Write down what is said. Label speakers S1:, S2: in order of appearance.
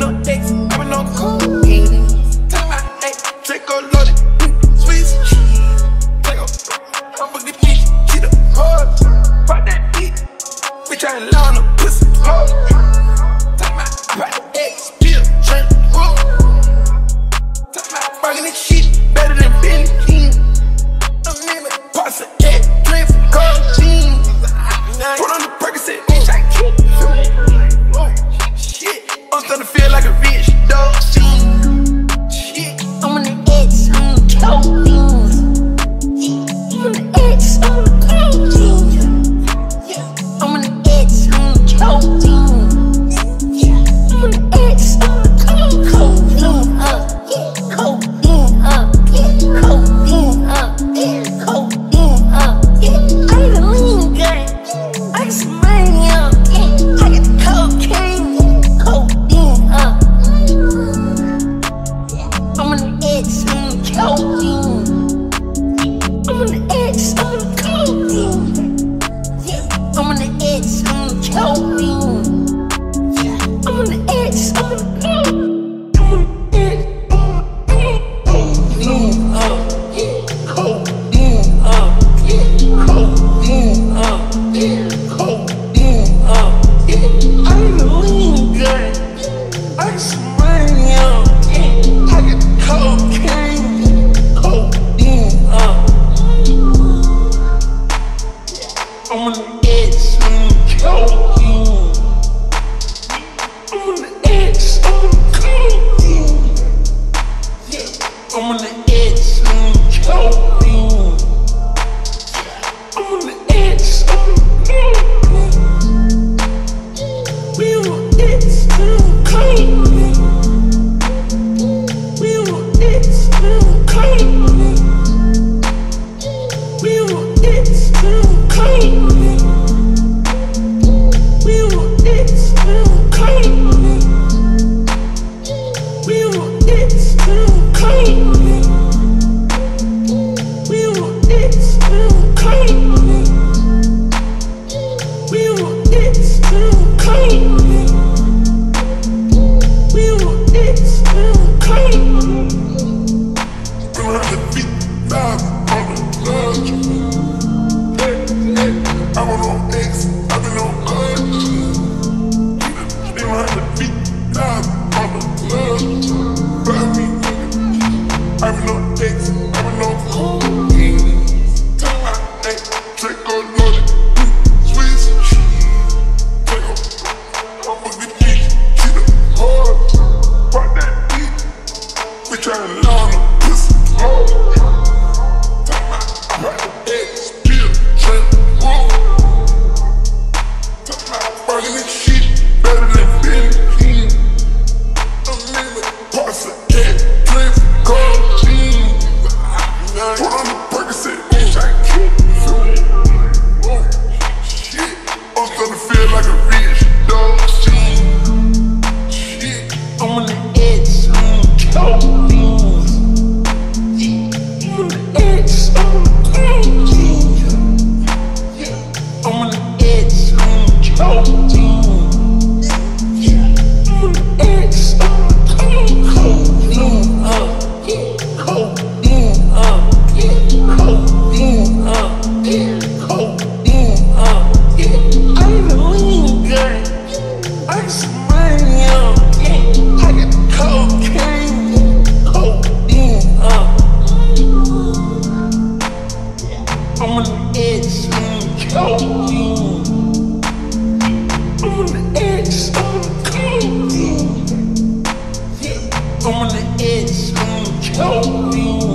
S1: no dates, I've been on cocaine. Tell my hey, Draco loaded, sweet cheese. Draco, I'm with the bitch, she the hard. Fuck that beat, bitch, I ain't lying on the pussy hard. Tell my private ex, bill, turn roll. Tell my bargain this shit, better than Billy King. I'm nigga, parts of egg, drinks, cold jeans. Put on the Percocet, bitch, I can't feel it. Shit, I'm starting to feel like a rich dog. Shit,
S2: I'm on the X, I'm on the codeine. I'm on the X, I'm on the codeine. I'm on the X, I'm on the codeine. I'm on the X, I'm on the codeine. Codeine up, codeine up, codeine up. I need a lean gun, I got some money up. I got the cocaine, codeine up. I'm on the X, I'm on the codeine. I'm on the X, I'm on the codeine. I'm on the X, I'm on the codeine. I'm on the X, I'm on the codeine. I'm on the X, codeine up, codeine up, codeine up, codeine up. I need a lean gun, I got some money up. I got cocaine, codeine up. I'm on the X, I'm on the codeine. I'm on the X, I'm on the codeine. I'm on the X, I'm on the codeine. I'm on the X, I'm on the codeine. We on the X, I'm on the codeine. We on the X, I'm on the codeine. We on the X, I'm on the codeine. We on the X, I'm on the codeine. We on the X, I'm on the codeine. We on the X, I'm on the codeine. We on the X, I'm on the codeine. We on the X, I'm on the codeine.
S3: I'm on the beat, on the lodge. I'm on X, I've been on lodge. I'm on the beat, on the lodge. But me, I've been on X, I've been on cocaine. Tell my hey, Draco loaded, sweet cheese. Draco, I'm with the bitch, she the hard. Fuck that beat, bitch, I ain't lying on the pussy hard. Tell my private ex, bill, turn roll. Tell my bargain this shit, better than Billy King. I'm nigga, parts of egg, drinks, cold jeans. Put on the Percocet, bitch, I can't feel it. Shit, I'm starting to feel like a rich dog. Shit,
S2: I'm on the X, I'm on the codeine. I'm on the X, I'm on the codeine. I'm on the X, I'm on the codeine. I'm on the X, I'm on the codeine up, codeine up, codeine up, codeine up. I need a lean gun, I got some money up. I got cocaine, codeine up. I'm on the X, I'm on the codeine. I'm on the X, I'm on the codeine. I'm on the X, I'm on the codeine.